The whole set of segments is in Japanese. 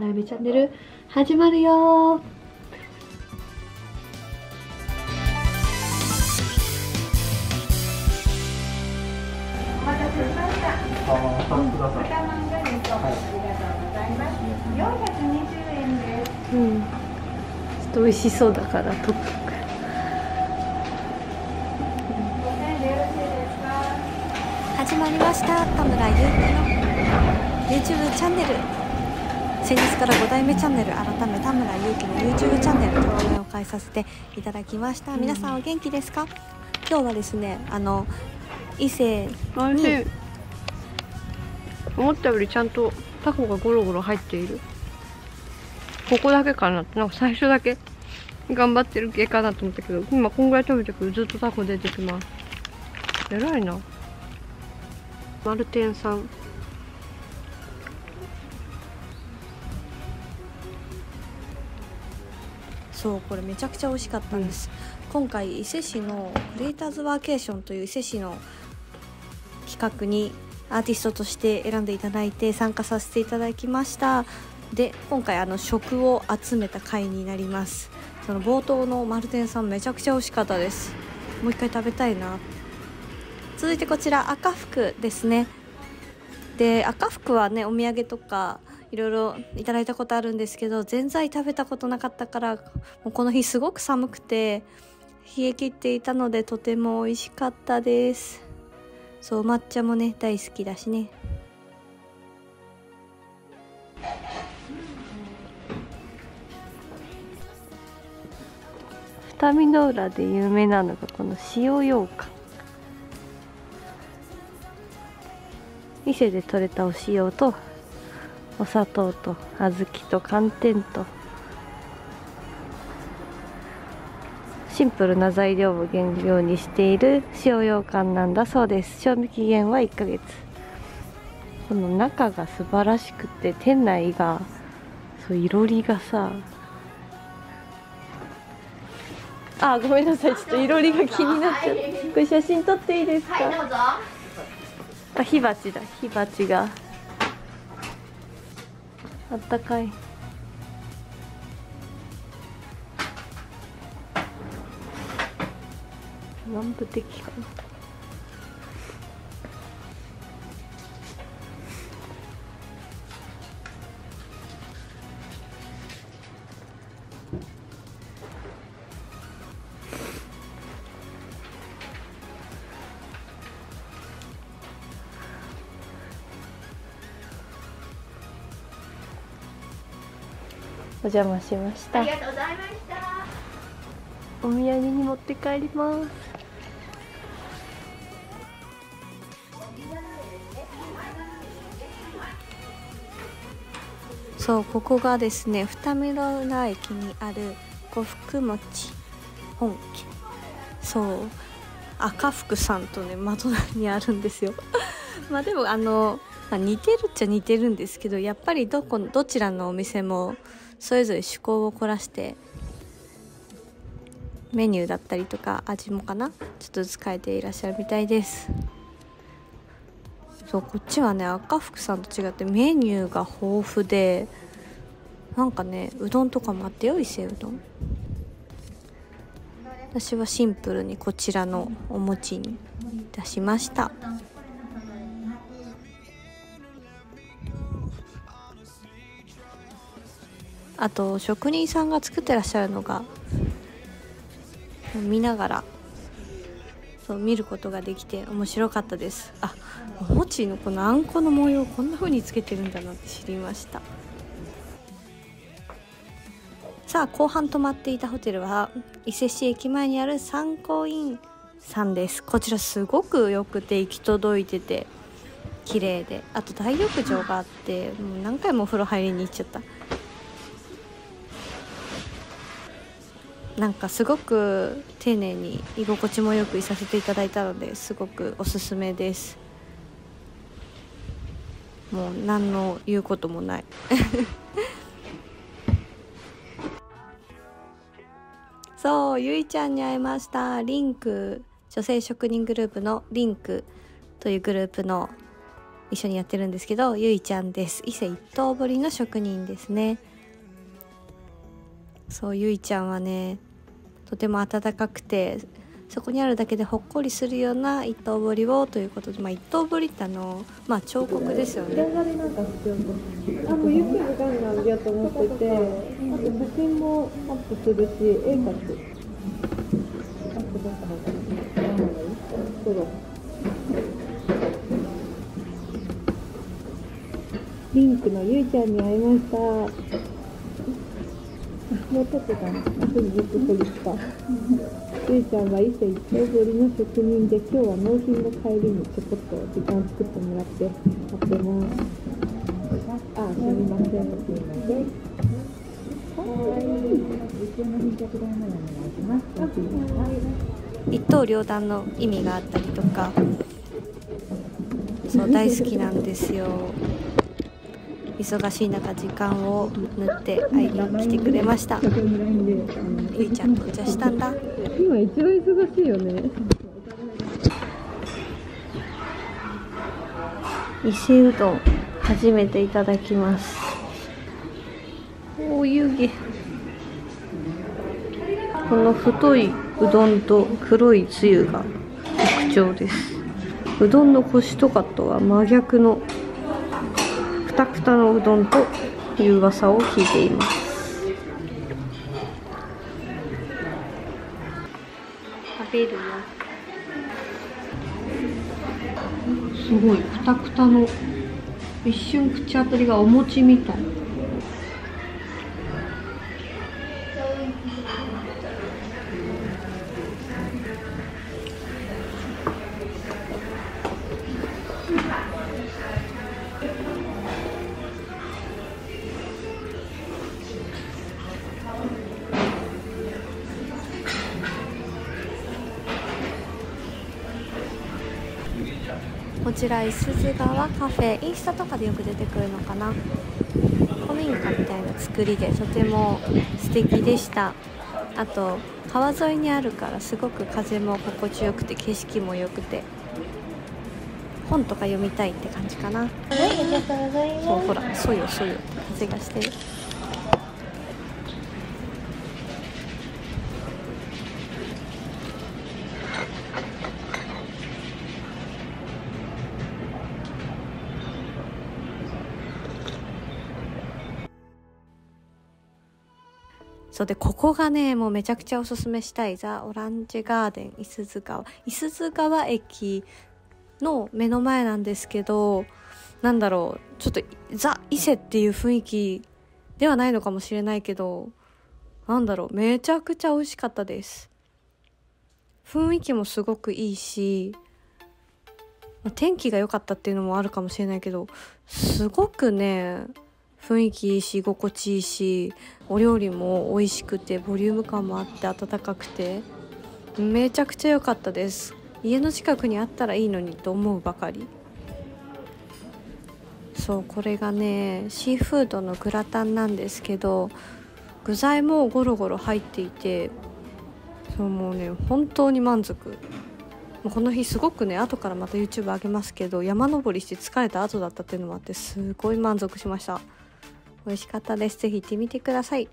だいめチャンネル始まるよ。 お待たせしました。豚まんがりと、ありがとうございます。420円です。 ちょっと美味しそうだから取っとく。始まりました田村ゆうきの YouTube チャンネル。先日から5代目チャンネル改め田村ゆうきの YouTube チャンネルと名前を変えさせていただきました。皆さんお元気ですか？今日はですね伊勢に思ったよりちゃんとタコがゴロゴロ入っている。ここだけかなって、なんか最初だけ頑張ってる系かなと思ったけど、今こんぐらい食べてくる。ずっとタコ出てきます。偉いな。マルテンさん。そう、これめちゃくちゃ美味しかったんです。今回伊勢市のクリエイターズワーケーションという伊勢市の企画にアーティストとして選んでいただいて参加させていただきました。で、今回食を集めた回になります。その冒頭のマルテンさんめちゃくちゃ美味しかったです。もう一回食べたいな。続いてこちら赤福ですね。で、赤福はね、お土産とかいろいろいただいたことあるんですけど、ぜんざい食べたことなかったから、もうこの日すごく寒くて冷え切っていたのでとても美味しかったです。そう、抹茶もね大好きだしね。二見の浦で有名なのがこの塩羊羹。伊勢で採れたお塩とお砂糖と小豆と寒天とシンプルな材料を原料にしている塩羊羹なんだそうです。賞味期限は1ヶ月。この中が素晴らしくて、店内がそういろりがさ、ごめんなさい、ちょっといろりが気になっちゃう。これ写真撮っていいですか？ はい、どうぞ。 火鉢だ。火鉢があったかい。南部的かな。お邪魔しました。 ありがとうございました。 お土産に持って帰ります。そう、ここがですね、二見浦駅にある呉服餅本家。そう、赤福さんとねま隣にあるんですよ。まあでも似てるっちゃ似てるんですけど、やっぱりどちらのお店もそれぞれ趣向を凝らしてメニューだったりとか味もかな、ちょっとずつ変えていらっしゃるみたいです。そう、こっちはね赤福さんと違ってメニューが豊富で、なんかねうどんとかもあってよ。伊勢うどん。私はシンプルにこちらのお餅に出しました。あと職人さんが作ってらっしゃるのが見ながらそう見ることができて面白かったです。お餅のこのあんこの模様こんな風につけてるんだなって知りました。さあ、後半泊まっていたホテルは伊勢市駅前にある三光院さんです。こちらすごくよくて行き届いてて綺麗で、あと大浴場があって、もう何回もお風呂入りに行っちゃった。なんかすごく丁寧に居心地もよくいさせていただいたので、すごくおすすめです。もう何の言うこともない。そう、ゆいちゃんに会いました。リンク、女性職人グループのリンクというグループの一緒にやってるんですけど、ゆいちゃんです。伊勢一刀彫りの職人ですね。そう、ゆいちゃんはねとても温かくて、そこにあるだけでほっこりするような一刀彫りをということで、一刀彫りって彫刻ですよね。 動画でなんか必要ともう YouTube ガンガン上げようと思ってて、あと写真もアップするし、絵描く。アップどった方がいい？そうだ。ピンクのゆいちゃんに会いました。もうちょっとだね。あと20分後ですか。ゆいちゃんは伊勢一刀彫りの職人で、今日は納品の帰りにちょこっと時間作ってもらってやってます。すみません。 一刀両断の意味があったりとか、そう大好きなんですよ。忙しい中時間を縫って会いに来てくれました。ゆいちゃんとお茶したんだ。 今一番忙しいよね。 伊勢うどん初めていただきます。お湯気。この太いうどんと黒いつゆが特徴です。うどんのコシとかとは真逆のくたくたのうどんという噂を聞いています。食べるよ。すごいくたくたの、一瞬口当たりがお餅みたい。こちらいすゞ川カフェ、インスタとかでよく出てくるのかな。古民家みたいな作りでとても素敵でした。あと川沿いにあるからすごく風も心地よくて景色も良くて、本とか読みたいって感じかな。そう、ほらそよそよって風がしてる。そうで、ここがねもうめちゃくちゃおすすめしたいザ・オランジェガーデンいすゞ川駅の目の前なんですけど、ちょっとザ・伊勢っていう雰囲気ではないのかもしれないけど、めちゃくちゃ美味しかったです。雰囲気もすごくいいし、天気が良かったっていうのもあるかもしれないけど、すごくね雰囲気いいし心地いいし、お料理も美味しくてボリューム感もあって温かくてめちゃくちゃ良かったです。家の近くにあったらいいのにと思うばかり。そう、これがねシーフードのグラタンなんですけど、具材もゴロゴロ入っていて、そうもうね本当に満足。もうこの日すごくね、後からまた YouTube 上げますけど、山登りして疲れた後だったっていうのもあってすごい満足しました。美味しかったです。ぜひ行ってみてください。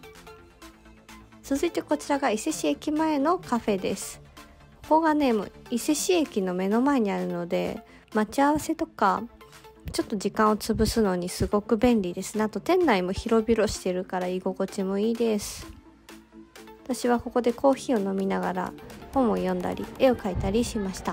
続いてこちらが伊勢市駅前のカフェです。ここがねもう伊勢市駅の目の前にあるので、待ち合わせとかちょっと時間を潰すのにすごく便利ですね。あと店内も広々してるから居心地もいいです。私はここでコーヒーを飲みながら本を読んだり絵を描いたりしました。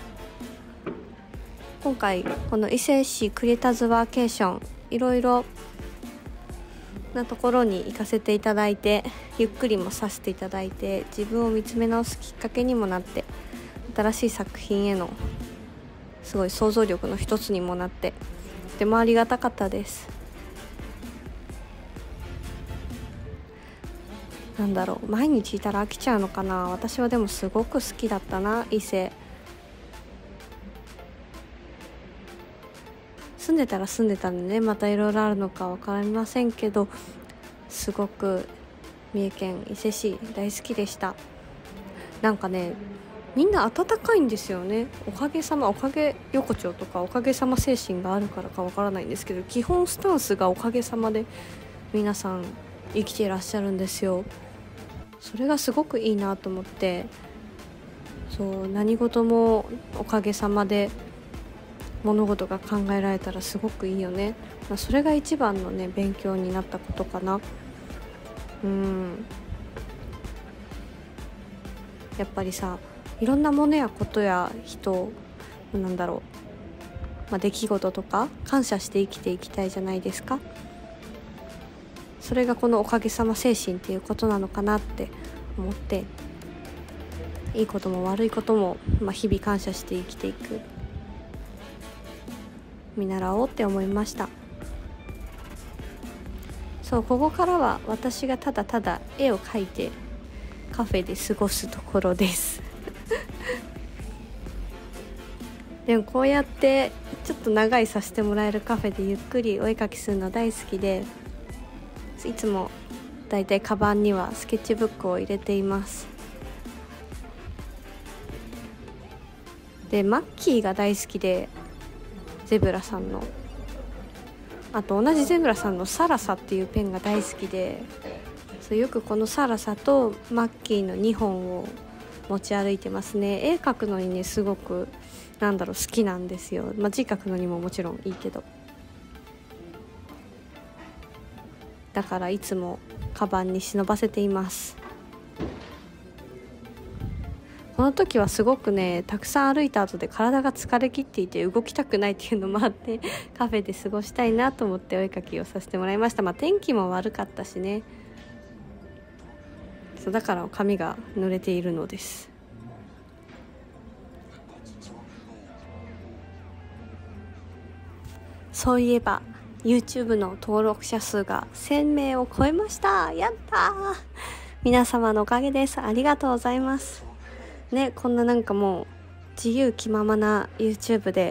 今回この伊勢市クリエイターズワーケーション、いろいろなところに行かせていただいて、ゆっくりもさせていただいて、自分を見つめ直すきっかけにもなって、新しい作品へのすごい想像力の一つにもなって、とてもありがたかったです。毎日いたら飽きちゃうのかな。私はでもすごく好きだったな、伊勢。住んでたら住んでたんでね、またいろいろあるのか分かりませんけど、すごく三重県伊勢市大好きでした。 みんな温かいんですよね。おかげさま、おかげ横丁とかおかげさま精神があるからかわからないんですけど、基本スタンスがおかげさまで皆さん生きていらっしゃるんですよ。それがすごくいいなと思って、そう何事もおかげさまで物事が考えられたらすごくいいよね。それが一番のね勉強になったことかな。やっぱりさ、いろんなものやことや人、出来事とか感謝して生きていきたいじゃないですか。それがこのおかげさま精神っていうことなのかなって思って、いいことも悪いことも、日々感謝して生きていく、見習おうって思いました。そう、ここからは私がただただ絵を描いてカフェで過ごすところですでもこうやってちょっと長いさせてもらえるカフェでゆっくりお絵描きするの大好きで、いつもだいたいカバンにはスケッチブックを入れています。でマッキーが大好きで、ゼブラさんの、あと同じゼブラさんのサラサっていうペンが大好きで、よくこのサラサとマッキーの2本を持ち歩いてますね。絵描くのにねすごく好きなんですよ。字描くのにももちろんいいけど、だからいつもカバンに忍ばせています。この時はすごくねたくさん歩いた後で体が疲れ切っていて動きたくないっていうのもあってカフェで過ごしたいなと思ってお絵描きをさせてもらいました。天気も悪かったしね、そうだから髪が濡れているのです。そういえば YouTube の登録者数が1000名を超えました。やったー、皆様のおかげです。ありがとうございますね。こんなもう自由気ままな YouTube で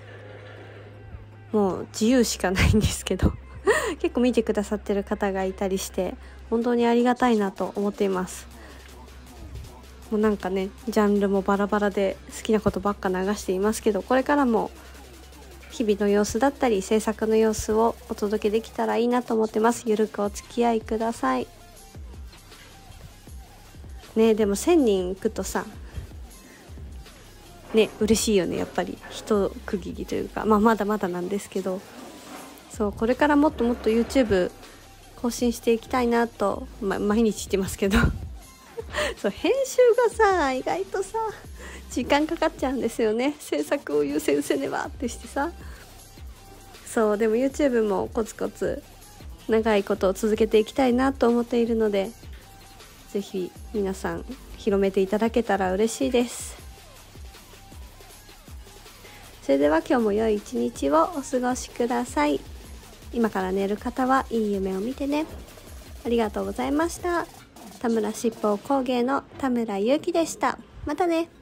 もう自由しかないんですけど結構見てくださってる方がいたりして本当にありがたいなと思っています。もうジャンルもバラバラで好きなことばっか流していますけど、これからも日々の様子だったり制作の様子をお届けできたらいいなと思ってます。ゆるくお付き合いくださいね。でも1000人いくとさね嬉しいよね。やっぱり一区切りというか、まだまだなんですけど、そうこれからもっともっと YouTube 更新していきたいなと、毎日言ってますけどそう編集がさ意外とさ時間かかっちゃうんですよね。制作を優先せねばってしてさ、そうでも YouTube もコツコツ長いことを続けていきたいなと思っているので、ぜひ皆さん広めていただけたら嬉しいです。それでは今日も良い一日をお過ごしください。今から寝る方はいい夢を見てね。ありがとうございました。田村七宝工芸の田村ゆうきでした。またね。